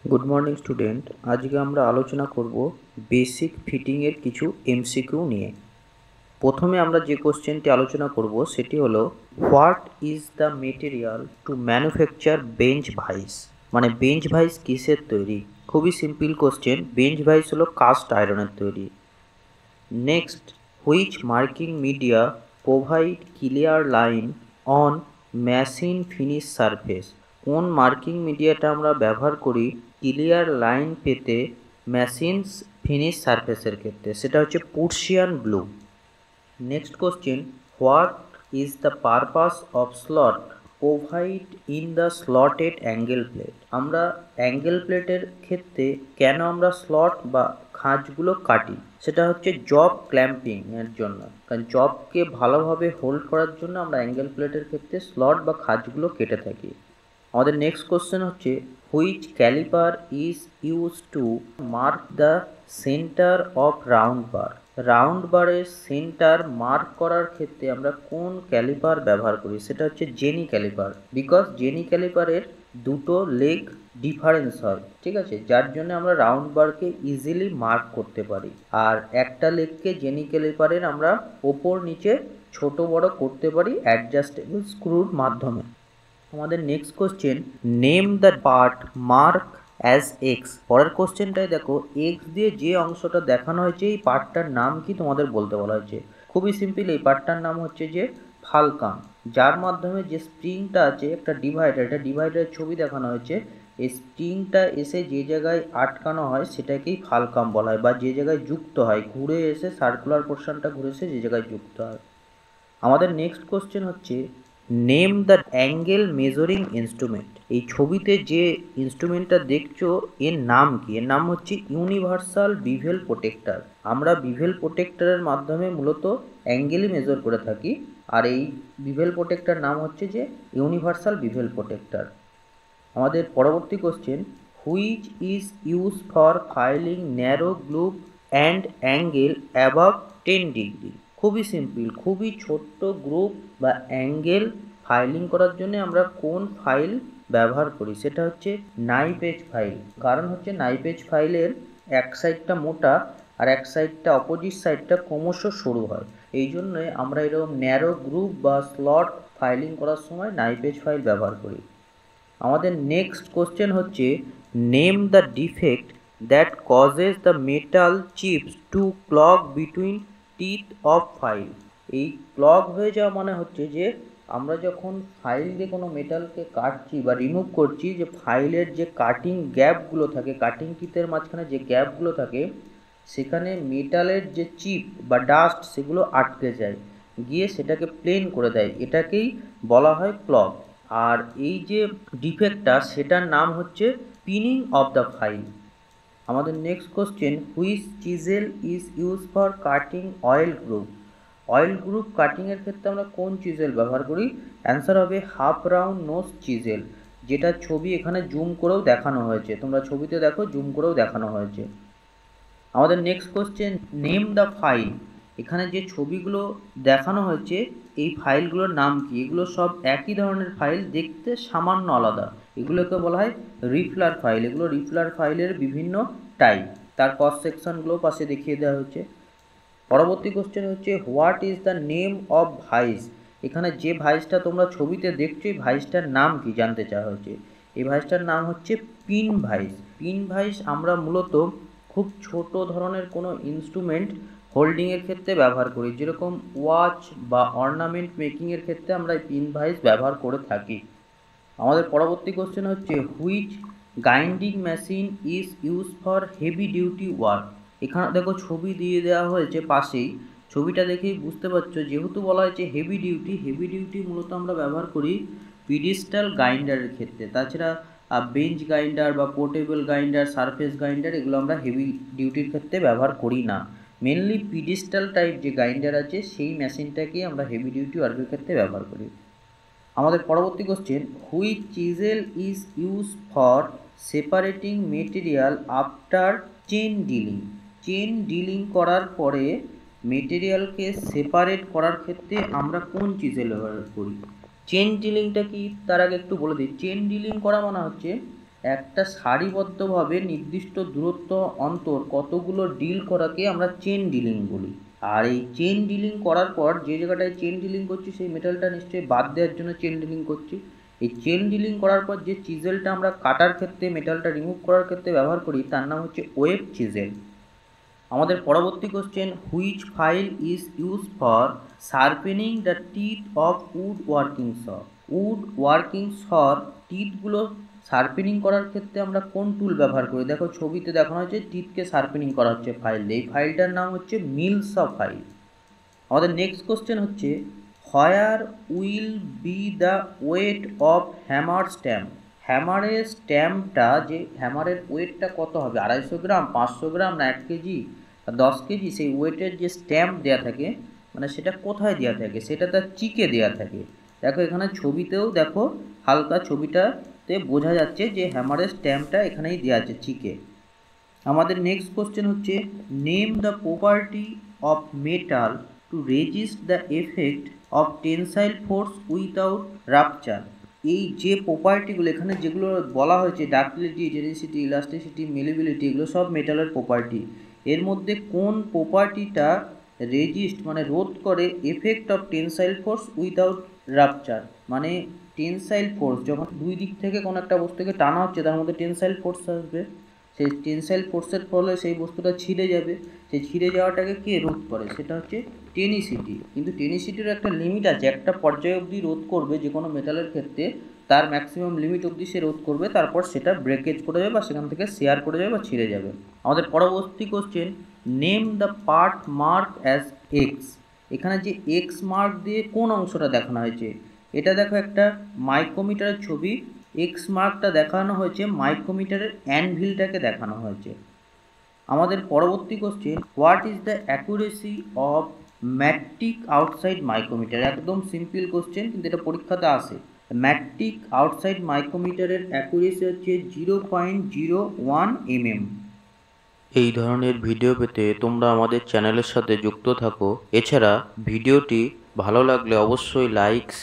Good morning student. আজকে আমরা আলোচনা করব বেসিক ফিটিংয়ের কিছু এমসিকিউ নিয়ে। প্রথমে আমরা যে কোশ্চেনটি আলোচনা করব সেটি হলো, what is the material to manufacture bench vice? মানে বেঞ্চ ভাইস কিসের তৈরি? খুবই সিম্পল কোশ্চেন। বেঞ্চ ভাইস হলো কাস্ট আয়রনের তৈরি। Next, which marking media provide clear line on machine finish surface? কোন মার্কিং মিডিয়াটা আমরা ব্যবহার করি ক্লিয়ার লাইন পেতে মেশিন ফিনিশ সারফেসের ক্ষেত্রে? সেটা হচ্ছে Prussian blue. Next question, what is the purpose of slot provide in the slotted angle plate? আমরা অ্যাঙ্গেল প্লেটের ক্ষেত্রে কেন আমরা স্লট বা খাঁজগুলো কাটি? সেটা হচ্ছে জব ক্ল্যাম্পিং এর জন্য, কারণ জবকে ভালোভাবে হোল্ড করার জন্য আমরা অ্যাঙ্গেল প্লেটের ক্ষেত্রে স্লট বা খাঁজগুলো কেটে থাকি। আমাদের নেক্সট কোশ্চেন হচ্ছে, which caliper is use to mark the centre of round bar? Round বারের সেন্টার মার্ক করার ক্ষেত্রে আমরা কোন ক্যালিপার ব্যবহার করি? সেটা হচ্ছে জেনি ক্যালিপার। বিকজ জেনি ক্যালিপারের দুটো লেগ ডিফারেন্স হয়, ঠিক আছে, যার জন্য আমরা রাউন্ড বারকে ইজিলি মার্ক করতে পারি। আর একটা লেগকে জেনি ক্যালিপারের আমরা ওপর নিচে ছোট বড় করতে পারি অ্যাডজাস্টেবল স্ক্রুর মাধ্যমে। আমাদের next question, name the part mark as X. পরের কোশ্চেনটাই দেখো, এক্স দিয়ে যে অংশটা দেখানো হয়েছে এই পার্টটার নাম কি তোমাদের বলতে বলা হয়েছে। খুবই সিম্পল, এই পার্টটার নাম হচ্ছে যে ফালকান, যার মাধ্যমে যে স্প্রিংটা আছে, একটা ডিভাইডার, এটা ডিভাইডারের ছবি দেখানো হয়েছে। এই স্প্রিংটা এসে যে জায়গায় আটকানো হয় সেটাকেই ফালকাম বলা হয়, বা যে জায়গায় যুক্ত হয়, ঘুরে এসে সার্কুলার পোর্শনটা ঘুরে এসে যে জায়গায় যুক্ত হয়। আমাদের নেক্সট কোশ্চেন হচ্ছে, name the angle measuring instrument. এই ছবিতে যে ইনস্ট্রুমেন্টটা দেখছো এর নাম কি? এর নাম হচ্ছে ইউনিভার্সাল বিভেল প্রোটেক্টর। আমরা বিভেল প্রোটেক্টরের মাধ্যমে মূলত অ্যাঙ্গেলই মেজার করে থাকি, আর এই বিভেল প্রোটেক্টর নাম হচ্ছে যে ইউনিভার্সাল বিভেল প্রোটেক্টর। আমাদের পরবর্তী question, which is use for filing narrow groove and angle above 10 degree? খুবই সিম্পল, খুবই ছোট্ট গ্রুপ বা অ্যাঙ্গেল ফাইলিং করার জন্য আমরা কোন ফাইল ব্যবহার করি? সেটা হচ্ছে নাইফ এজ ফাইল। কারণ হচ্ছে নাইফ এজ ফাইলের এক সাইডটা মোটা আর এক সাইডটা, অপোজিট সাইডটা ক্রমশ সরু হয়। এই জন্যই আমরা এরকম ন্যারো গ্রুপ বা স্লট ফাইলিং করার সময় নাইফ এজ ফাইল ব্যবহার করি। আমাদের নেক্সট কোশ্চেন হচ্ছে, name the defect that causes the metal chips to clog between teeth of file. এই ক্লগ হয়ে যাওয়া মানে হচ্ছে যে আমরা যখন ফাইল দিয়ে কোনো মেটালকে কাটছি বা রিমুভ করছি, যে ফাইলের যে কাটিং গ্যাপগুলো থাকে, কাটিং টিথের মাঝখানে যে গ্যাপগুলো থাকে, সেখানে মেটালের যে চিপ বা ডাস্ট সেগুলো আটকে যায়, গিয়ে সেটাকে প্লেন করে দেয়, এটাকেই বলা হয় ক্লগ। আর এই যে ডিফেক্টটা সেটার নাম হচ্ছে পিনিং অফ দ্য ফাইল। আমাদের next question, which chisel is use for cutting oil groove? Oil groove কাটিংয়ের ক্ষেত্রে আমরা কোন চিজেল ব্যবহার করি? অ্যান্সার হবে হাফ রাউন্ড নোজ চিজেল, যেটা ছবি এখানে জুম করেও দেখানো হয়েছে, তোমরা ছবিতে দেখো জুম করেও দেখানো হয়েছে। আমাদের next question, name the file. এখানে যে ছবিগুলো দেখানো হয়েছে এই ফাইলগুলোর নাম কি? এগুলো সব একই ধরনের ফাইল, দেখতে সামান্য আলাদা। এগুলোকে বলা হয় রিফলার ফাইল। এগুলো রিফলার ফাইলের বিভিন্ন টাইপ, তার ক্রস সেকশনগুলো পাশে দেখিয়ে দেওয়া হয়েছে। পরবর্তী কোশ্চেন হচ্ছে, what is the name of vice? এখানে যে ভাইসটা তোমরা ছবিতে দেখছো এই ভাইসটার নাম কি জানতে চাওয়া হয়েছে। এই ভাইসটার নাম হচ্ছে পিন ভাইস। পিন ভাইস আমরা মূলত খুব ছোট ধরনের কোনো ইনস্ট্রুমেন্ট হোল্ডিংয়ের ক্ষেত্রে ব্যবহার করি, যেরকম ওয়াচ বা অর্নামেন্ট মেকিংয়ের ক্ষেত্রে আমরা এই পিন ভাইস ব্যবহার করে থাকি। আমাদের পরবর্তী কোশ্চেন হচ্ছে, which grinding machine is use for heavy duty work? এখানে দেখো ছবি দিয়ে দেওয়া হয়েছে পাশেই, ছবিটা দেখেই বুঝতে পারছো, যেহেতু বলা হয়েছে হেভি ডিউটি, হেভি ডিউটি মূলত আমরা ব্যবহার করি পিডিস্টাল গ্রাইন্ডারের ক্ষেত্রে। তাছাড়া বেঞ্চ গ্রাইন্ডার বা পোর্টেবল গ্রাইন্ডার, সারফেস গ্রাইন্ডার, এগুলো আমরা হেভি ডিউটির ক্ষেত্রে ব্যবহার করি না। মেনলি পিডিস্টাল টাইপ যে গ্রাইন্ডার আছে সেই মেশিনটাকেই আমরা হেভি ডিউটি ওয়ার্কের ক্ষেত্রে ব্যবহার করি। আমাদের পরবর্তী question, which chisel is use for separating material after chain drilling? Chain drilling করার পরে মেটেরিয়ালকে সেপারেট করার ক্ষেত্রে আমরা কোন চিজেল ব্যবহার করি? চেন ডিলিংটা কি তার আগে একটু বলে দিই। চেন ডিলিং করা মানে হচ্ছে একটা সারিবদ্ধভাবে নির্দিষ্ট দূরত্ব অন্তর কতগুলো ডিল করাকে আমরা চেন ডিলিং বলি। আর এই চেন ডিলিং করার পর যে জায়গাটায় চেন ডিলিং করছি সেই মেটালটা নিশ্চয়ই বাদ দেওয়ার জন্য চেন ডিলিং করছি। এই চেন ডিলিং করার পর যে চিজেলটা আমরা কাটার ক্ষেত্রে মেটালটা রিমুভ করার ক্ষেত্রে ব্যবহার করি তার নাম হচ্ছে ওয়েব চিজেল। আমাদের পরবর্তী question, which file is use for sharpening the teeth of wood working saw. Wood working সর টিথগুলো শার্পেনিং করার ক্ষেত্রে আমরা কোন টুল ব্যবহার করি? দেখো ছবিতে দেখানো হচ্ছে টিথকে শার্পেনিং করা হচ্ছে ফাইল দিয়ে। এই ফাইলটার নাম হচ্ছে মিলস ফাইল। আমাদের নেক্সট কোশ্চেন হচ্ছে, where will be the weight of hammer stamp. হ্যামারের স্ট্যাম্পটা, যে হ্যামারের ওয়েটটা কত হবে, 250 গ্রাম, 500 গ্রাম না 1 কেজি, 10 কেজি, সেই ওয়েটের যে স্ট্যাম্প দেওয়া থাকে মানে সেটা কোথায় দেওয়া থাকে? সেটা তার চিকে দেওয়া থাকে। দেখো এখানে ছবিতেও দেখো, হালকা ছবিটাতে বোঝা যাচ্ছে যে হ্যামারের স্ট্যাম্পটা এখানেই দেওয়া আছে, চিকে। আমাদের নেক্সট কোশ্চেন হচ্ছে, name the property of metal to resist the effect of tensile force without rupture. এই যে প্রপার্টিগুলো এখানে যেগুলো বলা হয়েছে, ডাক্টিলিটি, জেনেসিটি, ইলাস্টিসিটি, মেলিবিলিটি, এগুলো সব মেটালের প্রপার্টি। এর মধ্যে কোন প্রপার্টিটা রেজিস্ট মানে রোধ করে effect of tensile force without rupture? মানে টেনসাইল ফোর্স যখন দুই দিক থেকে কোনো একটা বস্তুকে টানা হচ্ছে তার মধ্যে টেনসাইল ফোর্স আসবে, সেই টেনসাইল ফোর্সের ফলে সেই বস্তুটা ছিঁড়ে যাবে। সেই ছিঁড়ে যাওয়াটাকে কে রোধ করে? সেটা হচ্ছে টেনিসিটি। কিন্তু টেনিসিটির একটা লিমিট আছে, একটা পর্যায় অবধি রোধ করবে যে কোনো মেটালের ক্ষেত্রে, তার ম্যাক্সিমাম লিমিট অবধি সে রোধ করবে, তারপর সেটা ব্রেকেজ করে যাবে বা সেখান থেকে শেয়ার করে যাবে বা ছিঁড়ে যাবে। আমাদের পরবর্তী question, name the part mark as X. এখানে যে এক্স মার্ক দিয়ে কোন অংশটা দেখানো হয়েছে? এটা দেখো একটা মাইক্রোমিটারের ছবি, এক্স মার্কটা দেখানো হয়েছে মাইক্রোমিটারের অ্যানভিলটাকে দেখানো হয়েছে। আমাদের পরবর্তী question, what is the accuracy of metric outside micrometer. একদম সিম্পল কোশ্চেন, কিন্তু এটা পরীক্ষাতে আসে। ম্যাট্রিক আউটসাইড মাইক্রোমিটারের অ্যাকুরেসি হচ্ছে 0.01 mm। এই ধরনের ভিডিও পেতে তোমরা আমাদের চ্যানেলের সাথে যুক্ত থাকো। এছাড়া ভিডিওটি ভালো লাগলে অবশ্যই লাইক